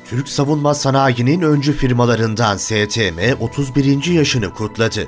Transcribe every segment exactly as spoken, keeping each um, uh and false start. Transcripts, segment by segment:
Türk savunma sanayinin öncü firmalarından S T M otuz birinci yaşını kutladı.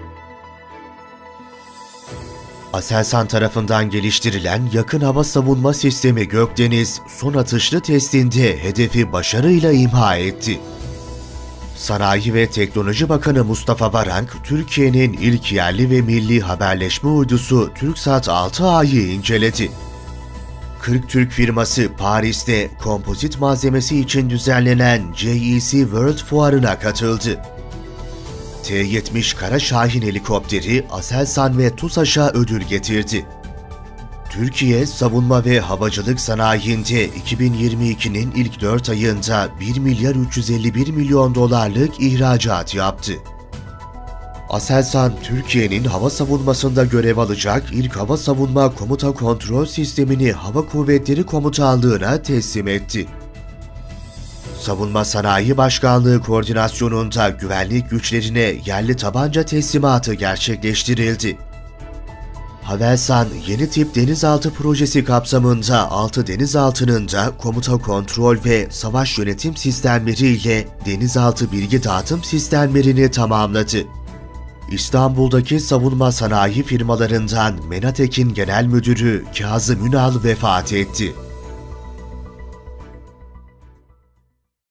Aselsan tarafından geliştirilen yakın hava savunma sistemi Gökdeniz, son atışlı testinde hedefi başarıyla imha etti. Sanayi ve Teknoloji Bakanı Mustafa Varank, Türkiye'nin ilk yerli ve milli haberleşme uydusu TürkSat altı A'yı inceledi. kırk Türk firması Paris'te kompozit malzemesi için düzenlenen C E C World Fuarı'na katıldı. T yetmiş Kara Şahin helikopteri Aselsan ve TUSAŞ'a ödül getirdi. Türkiye, savunma ve havacılık sanayinde iki bin yirmi ikinin ilk dört ayında bir milyar üç yüz elli bir milyon dolarlık ihracat yaptı. Aselsan, Türkiye'nin hava savunmasında görev alacak ilk hava savunma komuta kontrol sistemini Hava Kuvvetleri Komutanlığı'na teslim etti. Savunma Sanayi Başkanlığı koordinasyonunda güvenlik güçlerine yerli tabanca teslimatı gerçekleştirildi. Havelsan, yeni tip denizaltı projesi kapsamında altı denizaltının da komuta kontrol ve savaş yönetim sistemleri ile denizaltı bilgi dağıtım sistemlerini tamamladı. İstanbul'daki savunma sanayi firmalarından Menatek'in genel müdürü Kazım Ünal vefat etti.